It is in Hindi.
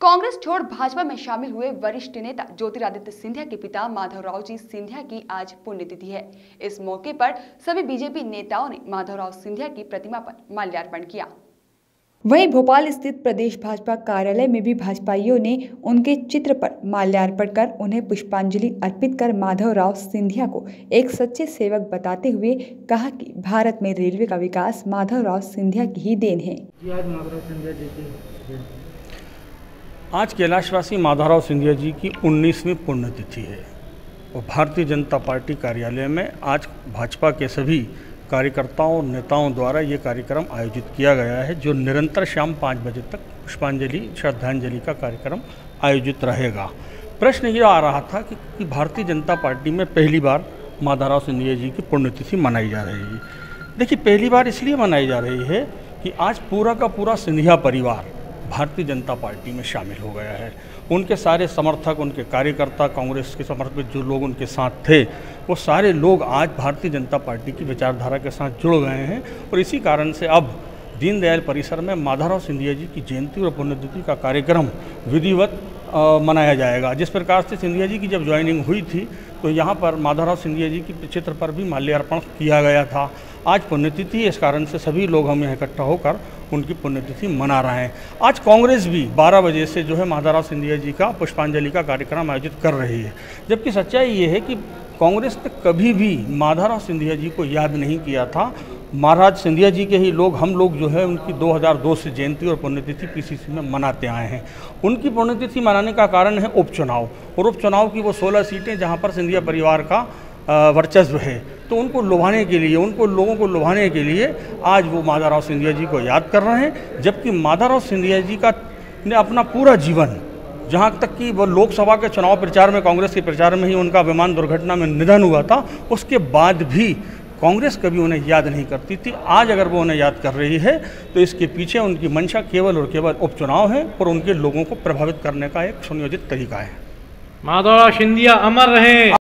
कांग्रेस छोड़ भाजपा में शामिल हुए वरिष्ठ नेता ज्योतिरादित्य सिंधिया के पिता माधवराव जी सिंधिया की आज पुण्यतिथि है। इस मौके पर सभी बीजेपी नेताओं ने माधवराव सिंधिया की प्रतिमा पर माल्यार्पण किया। वहीं भोपाल स्थित प्रदेश भाजपा कार्यालय में भी भाजपाइयों ने उनके चित्र पर माल्यार्पण कर उन्हें पुष्पांजलि अर्पित कर माधवराव सिंधिया को एक सच्चे सेवक बताते हुए कहा कि भारत में रेलवे का विकास माधवराव सिंधिया की ही देन है। आज कैलाशवासी माधवराव सिंधिया जी की 19वीं पुण्यतिथि है और भारतीय जनता पार्टी कार्यालय में आज भाजपा के सभी कार्यकर्ताओं और नेताओं द्वारा ये कार्यक्रम आयोजित किया गया है, जो निरंतर शाम 5 बजे तक पुष्पांजलि श्रद्धांजलि का कार्यक्रम आयोजित रहेगा। प्रश्न ये आ रहा था कि भारतीय जनता पार्टी में पहली बार माधवराव सिंधिया जी की पुण्यतिथि मनाई जा रही है। देखिए, पहली बार इसलिए मनाई जा रही है कि आज पूरा का पूरा सिंधिया परिवार भारतीय जनता पार्टी में शामिल हो गया है। उनके सारे समर्थक, उनके कार्यकर्ता, कांग्रेस के समर्पित जो लोग उनके साथ थे, वो सारे लोग आज भारतीय जनता पार्टी की विचारधारा के साथ जुड़ गए हैं और इसी कारण से अब दीनदयाल परिसर में माधवराव सिंधिया जी की जयंती और पुण्यतिथि का कार्यक्रम विधिवत मनाया जाएगा। जिस प्रकार से सिंधिया जी की जब ज्वाइनिंग हुई थी तो यहाँ पर माधवराव सिंधिया जी की चित्र पर भी माल्यार्पण किया गया था। आज पुण्यतिथि, इस कारण से सभी लोग हम यहाँ इकट्ठा होकर उनकी पुण्यतिथि मना रहे हैं। आज कांग्रेस भी 12 बजे से जो है माधवराव सिंधिया जी का पुष्पांजलि का कार्यक्रम आयोजित कर रही है, जबकि सच्चाई ये है कि कांग्रेस ने कभी भी माधवराव सिंधिया जी को याद नहीं किया था। महाराज सिंधिया जी के ही लोग, हम लोग जो है उनकी 2002 से जयंती और पुण्यतिथि पीसीसी में मनाते आए हैं। उनकी पुण्यतिथि मनाने का कारण है उपचुनाव, और उपचुनाव की वो 16 सीटें जहाँ पर सिंधिया परिवार का वर्चस्व है, तो उनको लुभाने के लिए, उनको लोगों को लुभाने के लिए आज वो माधवराव सिंधिया जी को याद कर रहे हैं। जबकि माधवराव सिंधिया जी का ने अपना पूरा जीवन, जहाँ तक कि वो लोकसभा के चुनाव प्रचार में, कांग्रेस के प्रचार में ही उनका विमान दुर्घटना में निधन हुआ था, उसके बाद भी कांग्रेस कभी उन्हें याद नहीं करती थी। आज अगर वो उन्हें याद कर रही है तो इसके पीछे उनकी मंशा केवल और केवल उपचुनाव है और उनके लोगों को प्रभावित करने का एक सुनियोजित तरीका है। माधवराव सिंधिया अमर रहे।